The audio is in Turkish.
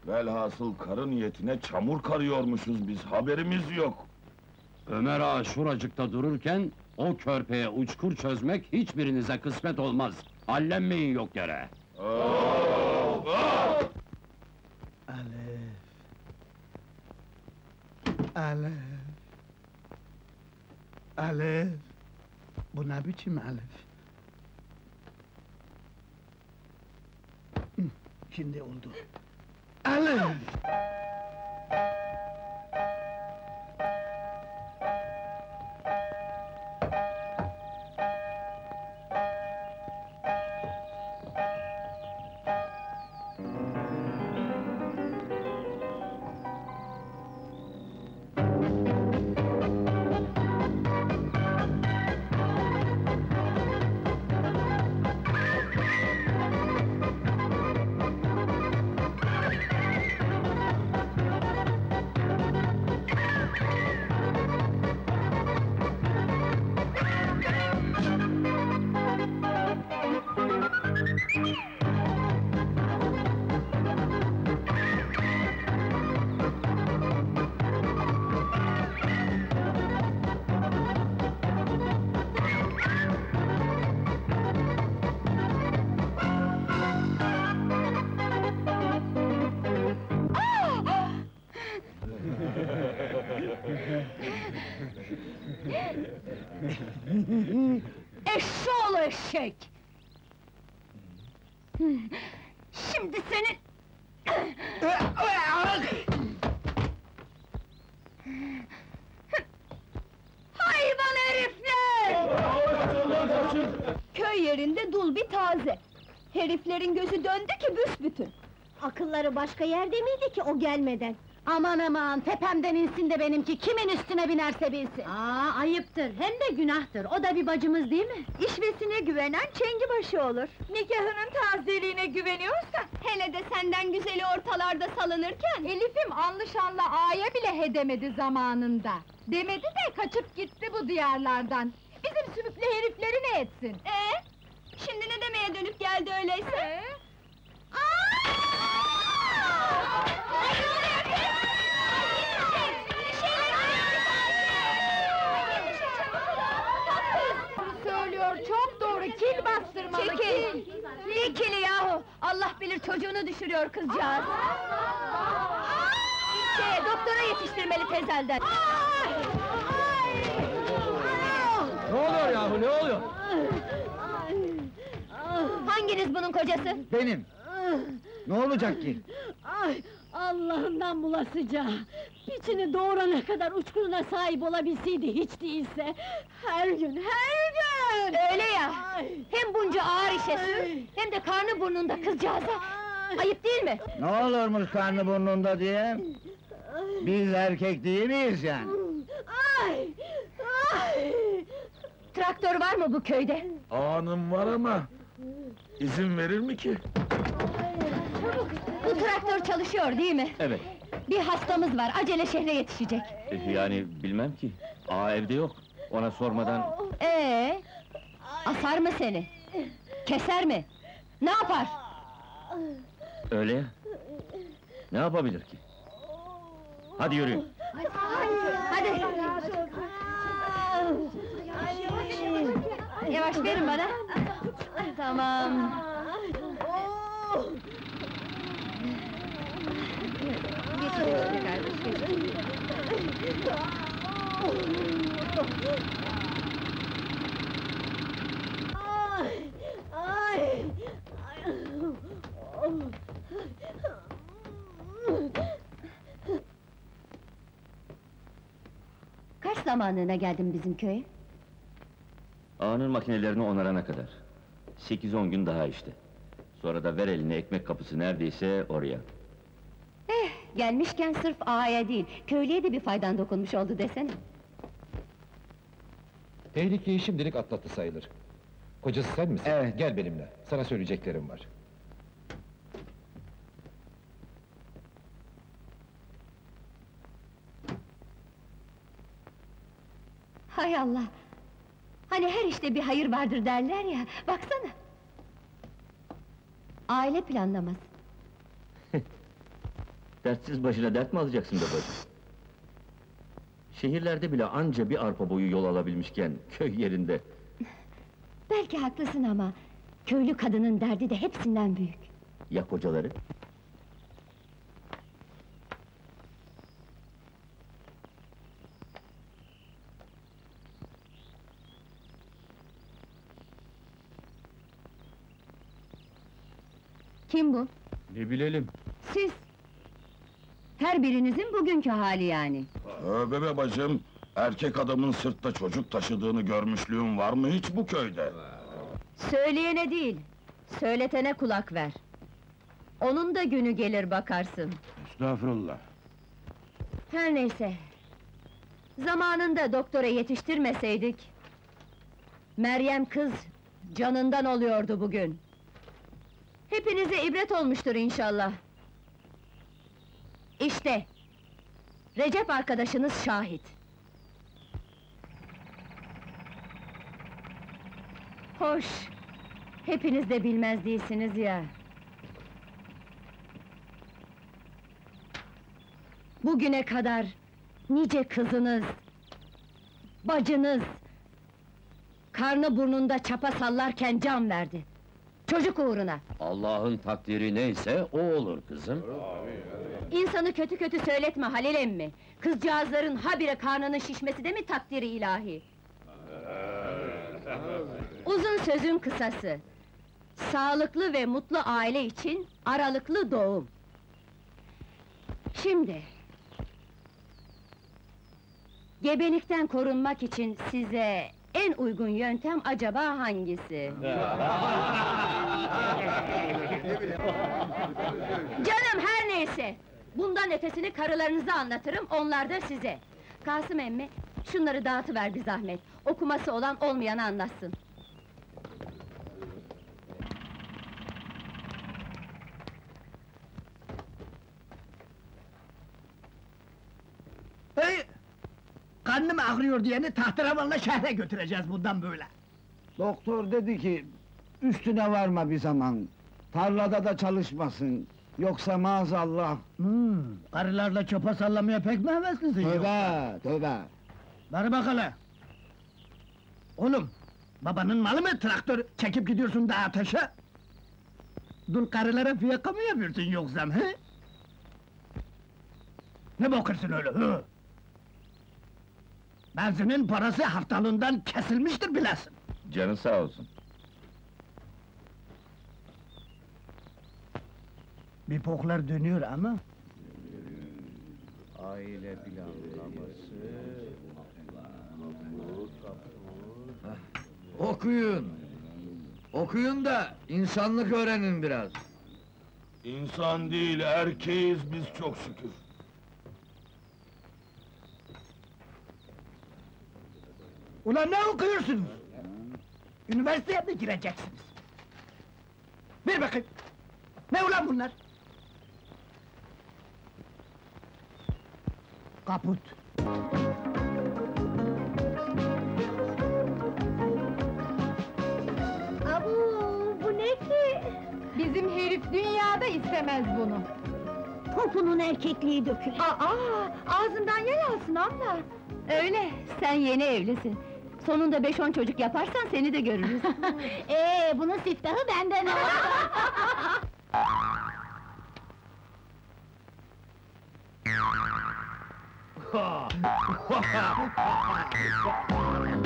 Velhasıl karı niyetine çamur karıyormuşuz biz, haberimiz yok. Ömer Ağa şuracıkta dururken, o körpeye uçkur çözmek hiçbirinize kısmet olmaz. Hallenmeyin yok yere! Alef. Alef. Alef. Bu ne biçim Alef? Şimdi oldu. Alef! Eşşoğlu eşek! Şimdi senin... Hayvan herifler! Köy yerinde dul bir taze. Heriflerin gözü döndü ki büsbütün. Akılları başka yerde miydi ki o gelmeden? Aman aman, tepemden insin de benimki, kimin üstüne binerse binsin! Ayıptır, hem de günahtır, o da bir bacımız değil mi? İşvesine güvenen çengi başı olur. Nikahının tazeliğine güveniyorsa, hele de senden güzeli ortalarda salınırken... Elif'im anlı şanlı ağaya bile hedemedi zamanında. Demedi de kaçıp gitti bu diyarlardan. Bizim sümüklü herifleri ne etsin? Şimdi ne demeye dönüp geldi öyleyse? Söylüyor, çok doğru, kil bastırmalı, kil! Ne kili yahu? Allah bilir çocuğunu düşürüyor kızcağız! Doktora yetiştirmeli tezelden! Ne oluyor yahu, ne oluyor? Hanginiz bunun kocası? Benim! Ne olacak ki? Ay, Allah'ından bulasıca! Piçini doğurana kadar uçkuruna sahip olabilseydi hiç değilse! Her gün, her gün! Öyle ya! Hem bunca ağır işe sür, hem de karnı burnunda kızcağıza! Ayıp değil mi? Ne olurmuş karnı burnunda diye? Biz erkek değil miyiz yani? Ay! Ay! Traktör var mı bu köyde? Ağanım var ama... izin verir mi ki? Bu traktör çalışıyor değil mi? Evet. Bir hastamız var, acele şehre yetişecek. Yani bilmem ki, ağa evde yok. Ona sormadan... Asar mı seni? Keser mi? Ne yapar? Öyle ya. Ne yapabilir ki? Hadi yürüyün. Hadi! Yavaş verin bana! Tamam! Geçin şöyle kardeş, geçin! Kaç zamanlığına geldin bizim köye? Ağanın makinelerini onarana kadar. 8-10 gün daha işte. Sonra da ver eline ekmek kapısı neredeyse oraya. Gelmişken sırf ağaya değil, köylüye de bir faydan dokunmuş oldu desene. Tehlikeyi şimdilik atlattı sayılır. Kocası sen misin? Evet. Gel benimle, sana söyleyeceklerim var. Hay Allah! Hani her işte bir hayır vardır derler ya, baksana! Aile planlaması. Dertsiz başına dert mi alacaksın be bacım? Şehirlerde bile anca bir arpa boyu yol alabilmişken, köy yerinde... Belki haklısın ama... Köylü kadının derdi de hepsinden büyük. Ya kocaları? Kim bu? Ne bilelim? Siz! Her birinizin bugünkü hali yani. Tövbe be bacım! Erkek adamın sırtta çocuk taşıdığını görmüşlüğün var mı hiç bu köyde? Söyleyene değil, söyletene kulak ver. Onun da günü gelir bakarsın. Estağfurullah! Her neyse. Zamanında doktora yetiştirmeseydik... Meryem kız, canından oluyordu bugün. Hepinize ibret olmuştur inşallah. İşte, Recep arkadaşınız şahit. Hoş, hepiniz de bilmez değilsiniz ya. Bugüne kadar nice kızınız, bacınız... ...karnı burnunda çapa sallarken can verdi. Çocuk uğruna. Allah'ın takdiri neyse o olur kızım. İnsanı kötü kötü söyletme Halil emmi. Kızcağızların habire karnının şişmesi de mi takdiri ilahi? Uzun sözün kısası. Sağlıklı ve mutlu aile için aralıklı doğum. Şimdi... Gebelikten korunmak için size en uygun yöntem acaba hangisi? Canım her neyse! Bundan ötesini karılarınıza anlatırım, onlar da size. Kasım emmi, şunları dağıtıver bir zahmet. Okuması olan olmayanı anlatsın. Hey! Karnım ağrıyor diyeni tahterevanla şehre götüreceğiz bundan böyle. Doktor dedi ki, üstüne varma bir zaman. Tarlada da çalışmasın. Yoksa maazallah. Karılarla çopa sallamaya pek mi heveslisin yoksa? Tövbe, tövbe. Ver bakalım! Oğlum, babanın malı mı traktör çekip gidiyorsun da ateşe? Dul karılara fiyaka mı yapıyorsun yoksa he? Ne bakırsın öyle hı? Benzinin parası haftalığından kesilmiştir bilesin. Canı sağ olsun! Bir poklar dönüyor ama... Aile planlaması... Okuyun! Okuyun da insanlık öğrenin biraz. İnsan değil, erkeğiz biz çok şükür! Ulan ne okuyorsunuz? Üniversiteye mi gireceksiniz? Ver bakayım! Ne ulan bunlar? Kaput! Abu, bu ne ki? Bizim herif dünyada istemez bunu. Topunun erkekliği dökülür. Ağzından yer alsın abla! Öyle, sen yeni evlisin. Sonunda 5-10 çocuk yaparsan seni de görürüz. Bunun siftahı benden olsun!